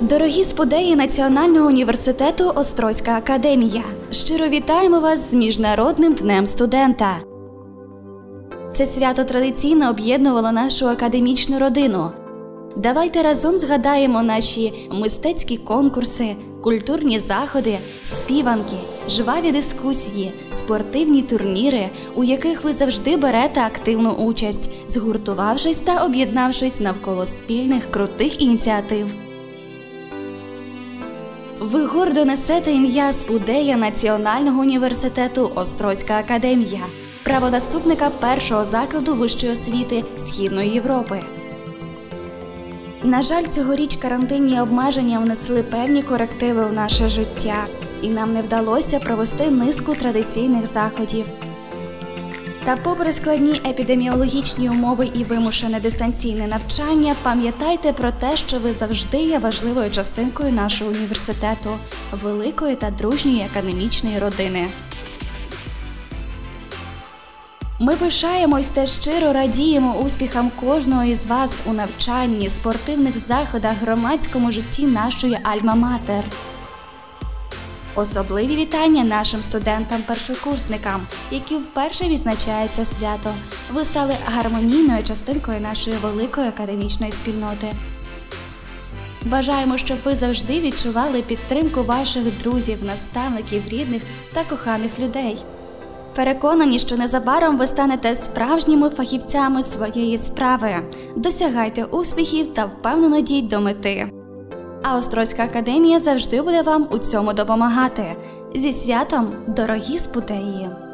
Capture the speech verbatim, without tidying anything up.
Дорогі спудеї Національного університету Острозька академія, щиро вітаємо вас з Міжнародним днем студента. Це свято традиційно об'єднувало нашу академічну родину. Давайте разом згадаємо наші мистецькі конкурси, культурні заходи, співанки, жваві дискусії, спортивні турніри, у яких ви завжди берете активну участь, згуртувавшись та об'єднавшись навколо спільних крутих ініціатив. Ви гордо несете ім'я спудея Національного університету Острозька академія, правонаступника першого закладу вищої освіти Східної Європи. На жаль, цьогоріч карантинні обмеження внесли певні корективи в наше життя, і нам не вдалося провести низку традиційних заходів. Та попри складні епідеміологічні умови і вимушене дистанційне навчання, пам'ятайте про те, що ви завжди є важливою частинкою нашого університету, великої та дружньої академічної родини. Ми пишаємось та щиро радіємо успіхам кожного із вас у навчанні, спортивних заходах, громадському житті нашої Альма-Матер. Особливі вітання нашим студентам-першокурсникам, які вперше відзначають це свято. Ви стали гармонійною частинкою нашої великої академічної спільноти. Бажаємо, щоб ви завжди відчували підтримку ваших друзів, наставників, рідних та коханих людей. Переконані, що незабаром ви станете справжніми фахівцями своєї справи. Досягайте успіхів та впевнено йдіть до мети. А Острозька академія завжди буде вам у цьому допомагати. Зі святом, дорогі спудеї!